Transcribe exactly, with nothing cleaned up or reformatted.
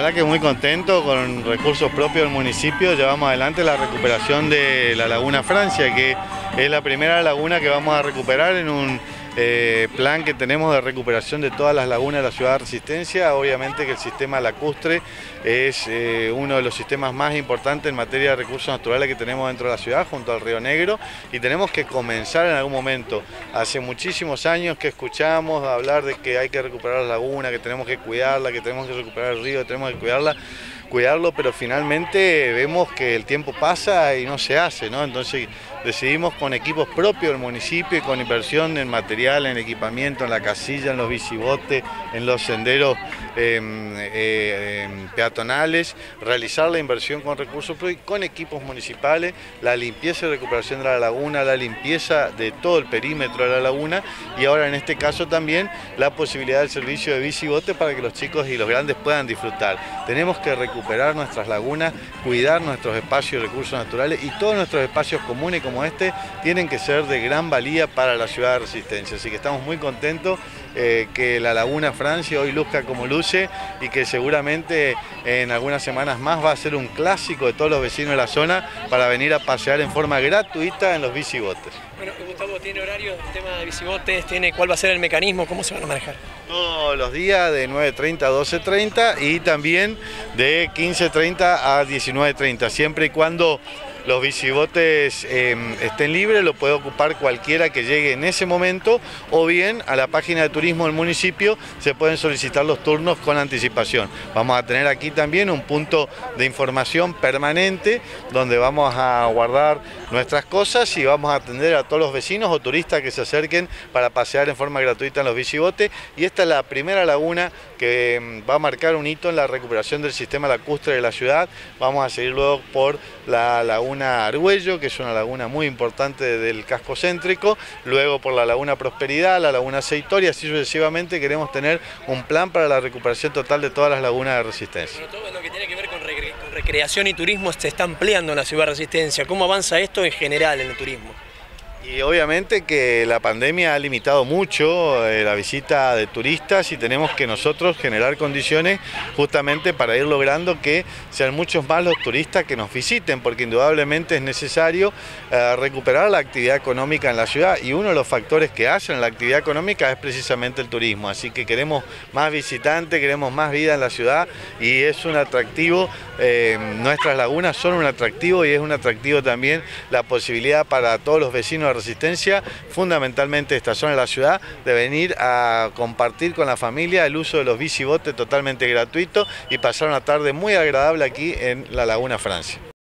verdad que muy contento, con recursos propios del municipio llevamos adelante la recuperación de la Laguna Francia, que es la primera laguna que vamos a recuperar en un eh, plan que tenemos de recuperación de todas las lagunas de la ciudad de Resistencia. Obviamente que el sistema lacustre es eh, uno de los sistemas más importantes en materia de recursos naturales que tenemos dentro de la ciudad, junto al Río Negro, y tenemos que comenzar en algún momento. Hace muchísimos años que escuchamos hablar de que hay que recuperar la laguna, que tenemos que cuidarla, que tenemos que recuperar el río, que tenemos que cuidarla, cuidarlo, pero finalmente vemos que el tiempo pasa y no se hace, ¿no? Entonces decidimos con equipos propios del municipio y con inversión en material, en equipamiento, en la casilla, en los bicibotes, en los senderos eh, eh, peatonales, realizar la inversión con recursos propios y con equipos municipales, la limpieza y recuperación de la laguna, la limpieza de todo el perímetro de la laguna, y ahora en este caso también la posibilidad del servicio de bicibote para que los chicos y los grandes puedan disfrutar. Tenemos que recuperar nuestras lagunas, cuidar nuestros espacios y recursos naturales, y todos nuestros espacios comunes como este tienen que ser de gran valía para la ciudad de Resistencia. Así que estamos muy contentos eh, que la Laguna Francia hoy luzca como luce, y que seguramente en algunas semanas más va a ser un clásico de todos los vecinos de la zona para venir a pasear en forma gratuita en los bicibotes. Bueno, Gustavo, ¿tiene horario el tema de bicibotes? ¿Tiene cuál va a ser el mecanismo? ¿Cómo se van a manejar? Todos los días de nueve treinta a doce treinta y también de quince treinta a diecinueve treinta, siempre y cuando los bicibotes eh, estén libres, lo puede ocupar cualquiera que llegue en ese momento, o bien a la página de turismo del municipio se pueden solicitar los turnos con anticipación. Vamos a tener aquí también un punto de información permanente donde vamos a guardar nuestras cosas y vamos a atender a todos los vecinos o turistas que se acerquen para pasear en forma gratuita en los bicibotes. Y esta es la primera laguna que va a marcar un hito en la recuperación del sistema lacustre de la ciudad. Vamos a seguir luego por la laguna Argüello, que es una laguna muy importante del casco céntrico, luego por la laguna Prosperidad, la laguna Aceitoria, así sucesivamente. Queremos tener un plan para la recuperación total de todas las lagunas de Resistencia. Bueno, todo lo que tiene que ver con, recre con recreación y turismo se está ampliando en la ciudad de Resistencia. ¿Cómo avanza esto en general en el turismo? Y obviamente que la pandemia ha limitado mucho eh, la visita de turistas, y tenemos que nosotros generar condiciones justamente para ir logrando que sean muchos más los turistas que nos visiten, porque indudablemente es necesario eh, recuperar la actividad económica en la ciudad, y uno de los factores que hacen la actividad económica es precisamente el turismo. Así que queremos más visitantes, queremos más vida en la ciudad, y es un atractivo, eh, nuestras lagunas son un atractivo, y es un atractivo también la posibilidad para todos los vecinos de Resistencia, fundamentalmente esta zona de la ciudad, de venir a compartir con la familia el uso de los bicibotes totalmente gratuito y pasar una tarde muy agradable aquí en la Laguna Francia.